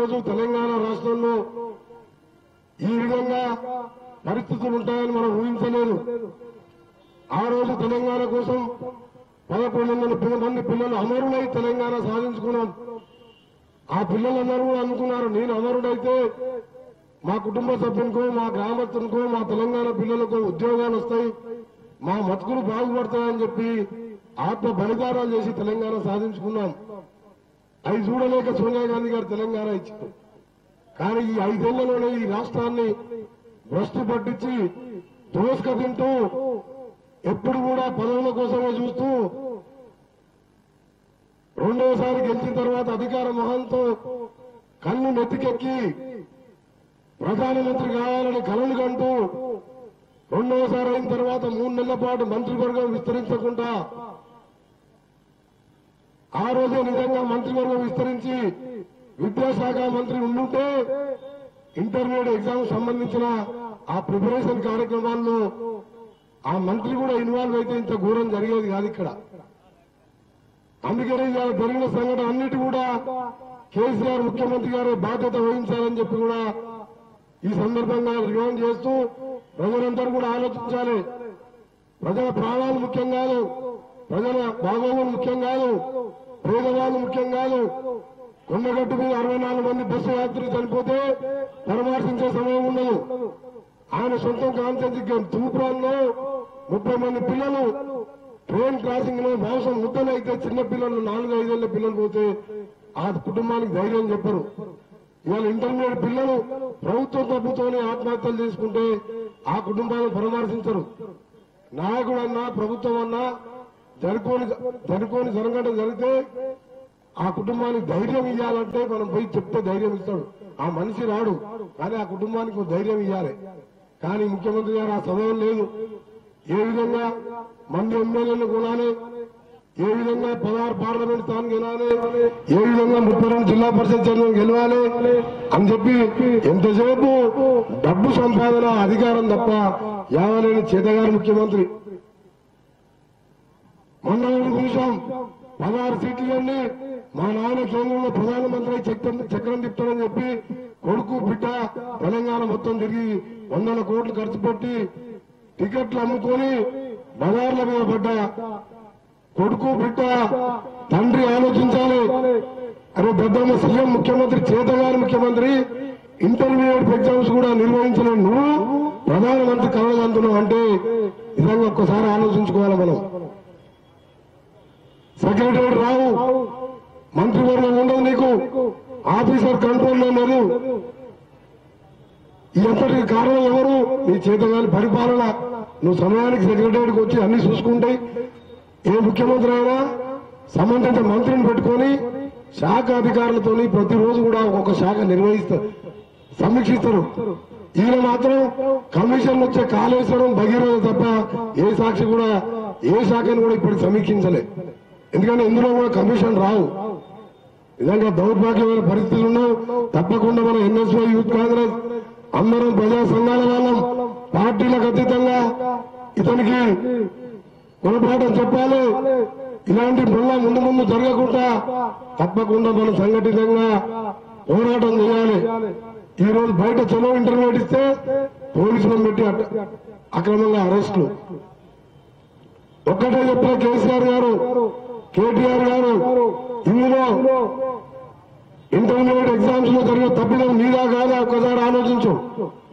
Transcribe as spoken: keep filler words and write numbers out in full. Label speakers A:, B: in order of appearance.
A: రోజు తెలంగాణ రాష్ట్రంలో ఈ విధంగా పరిస్థితులు ఉంటాయని మనం ఊహించలేదు. ఆ రోజు తెలంగాణ కోసం పదకొండు వందల మంది పిల్లలు అమరులై తెలంగాణ సాధించుకున్నాం. ఆ పిల్లలందరూ కూడా అనుకున్నారు, నేను అమరుడైతే మా కుటుంబ సభ్యునికో మా గ్రామస్తునికో మా తెలంగాణ పిల్లలకు ఉద్యోగాలు వస్తాయి, మా మతుకులు బాగుపడతాయని చెప్పి ఆత్మ బలిదానాలు చేసి తెలంగాణ సాధించుకున్నాం. అవి చూడలేక సోనియా గాంధీ గారు తెలంగాణ ఇచ్చారు. కానీ ఈ ఐదేళ్లలోనే ఈ రాష్ట్రాన్ని భ్రష్టు పట్టించి దోసుక తింటూ ఎప్పుడు కూడా పదవుల కోసమే చూస్తూ రెండోసారి గెలిచిన తర్వాత అధికార మొహంతో కన్ను నెత్తికెక్కి ప్రధానమంత్రి కావాలని కలలు కంటూ రెండోసారి అయిన తర్వాత మూడు నెలల పాటు మంత్రివర్గం విస్తరించకుండా ఆ రోజే నిజంగా మంత్రివర్గం విస్తరించి విద్యాశాఖ మంత్రి ఉండుంటే ఇంటర్మీడియట్ ఎగ్జామ్ సంబంధించిన ఆ ప్రిపరేషన్ కార్యక్రమాల్లో ఆ మంత్రి కూడా ఇన్వాల్వ్ అయితే ఇంత ఘోరం జరిగేది కాదు ఇక్కడ. అందుకని జరిగిన సంఘటన అన్నిటి కూడా కేసీఆర్ ముఖ్యమంత్రి గారు బాధ్యత వహించాలని చెప్పి కూడా ఈ సందర్భంగా డిమాండ్ చేస్తూ ప్రజలందరూ కూడా ఆలోచించాలి. ప్రజల ప్రాణాలు ముఖ్యం కాదు, ప్రజల బాగోగులు ముఖ్యం కాదు, పేదవాళ్ళు ముఖ్యం కాదు. కొండగట్టు మీద అరవై నాలుగు మంది బస్సు యాత్రికులు చనిపోతే పరామర్శించే సమయం ఉండదు. ఆయన సొంతం కాన్సెన్సీ తూప్రాన్లో ముప్పై మంది పిల్లలు ట్రైన్ క్రాసింగ్ లో మాంసం ముద్దలు అయితే చిన్న పిల్లలు నాలుగు ఐదేళ్ల పిల్లలు పోతే ఆ కుటుంబానికి ధైర్యం చెప్పరు. ఇవాళ ఇంటర్మీడియట్ పిల్లలు ప్రభుత్వ తప్పుతోనే ఆత్మహత్యలు చేసుకుంటే ఆ కుటుంబాలను పరామర్శించరు. నాయకుడు అన్నా ప్రభుత్వం అన్నా జరుపుకొని జరుపుకొని జరగడం జరిగితే ఆ కుటుంబానికి ధైర్యం ఇవ్వాలంటే మనం పోయి చెప్తే ధైర్యం ఇస్తాడు. ఆ మనిషి రాడు, కానీ ఆ కుటుంబానికి ధైర్యం ఇవ్వాలి. కానీ ముఖ్యమంత్రి గారు ఆ సమయం లేదు. ఏ విధంగా మంది ఎమ్మెల్యేలు కొనాలి, ఏ విధంగా పదహారు పార్లమెంట్ స్థానం గెలాలి, ఏ విధంగా ముప్పై రెండు జిల్లా పరిషత్ చైర్మన్ గెలవాలి అని చెప్పి ఎంతసేపు డబ్బు సంపాదన అధికారం తప్ప యావలేని చేతగారు ముఖ్యమంత్రి. మొన్న చూసాం పదహారు సీట్లన్నీ మా నాయన కేంద్రంలో ప్రధానమంత్రి చక్రం చక్రం తిప్పాడని చెప్పి కొడుకు బిడ్డ తెలంగాణ మొత్తం తిరిగి వందల కోట్లు ఖర్చు పెట్టి టికెట్లు అమ్ముకొని బజార్ల మీద పడ్డ కొడుకు బిడ్డ తండ్రి ఆలోచించాలి. అరే పెద్దమ్మ సీఎం ముఖ్యమంత్రి చేతగారి ముఖ్యమంత్రి ఇంటర్మీడియట్ ఎగ్జామ్స్ కూడా నిర్వహించలేవు, నువ్వు ప్రధానమంత్రి కలగంటున్నావు అంటే నిజంగా ఒక్కసారి ఆలోచించుకోవాలి. మనం సెక్రటరీ రావు, మంత్రివర్గం ఉండదు, నీకు ఆఫీసర్ కంట్రోల్లో లేదు. ఎంతటికి కారణం ఎవరు? నీ చేతగాని పరిపాలన. నువ్వు సమయానికి సెక్రటరీకి వచ్చి అన్ని చూసుకుంటాయి. ఏ ముఖ్యమంత్రి అయినా సంబంధిత మంత్రిని పెట్టుకొని శాఖ అధికారులతో ప్రతిరోజు కూడా ఒక్కొక్క శాఖ నిర్వహిస్తారు, సమీక్షిస్తారు. ఈయన మాత్రం కమిషన్లు వచ్చే కాళేశ్వరం భగీరథ తప్ప ఏ సాక్షి కూడా ఏ శాఖను కూడా ఇప్పటికి సమీక్షించలే. ఎందుకంటే ఇందులో కూడా కమిషన్ రావు. నిజంగా దౌర్భాగ్యమైన పరిస్థితులు ఉన్నావు. తప్పకుండా మన ఎన్ఎస్వై యూత్ కాంగ్రెస్ అందరం ప్రజా సంఘాల వాళ్ళం పార్టీలకు అతీతంగా ఇతనికి గుణపాఠం చెప్పాలి. ఇలాంటి మళ్ళా ముందు ముందు జరగకుండా తప్పకుండా మనం సంఘటితంగా పోరాటం చేయాలి. ఈ రోజు బయట చలో ఇంటర్వ్యూట్ ఇస్తే పోలీసులను పెట్టి అక్రమంగా అరెస్టులు. ఒక్కటే చెప్పిన కేసీఆర్ గారు కేటీఆర్ గారు, ఇందులో ఇంటర్మీడియట్ ఎగ్జామ్స్ లో జరిగే తప్పిదం నీదా కాదా ఒక్కసారి ఆలోచించు.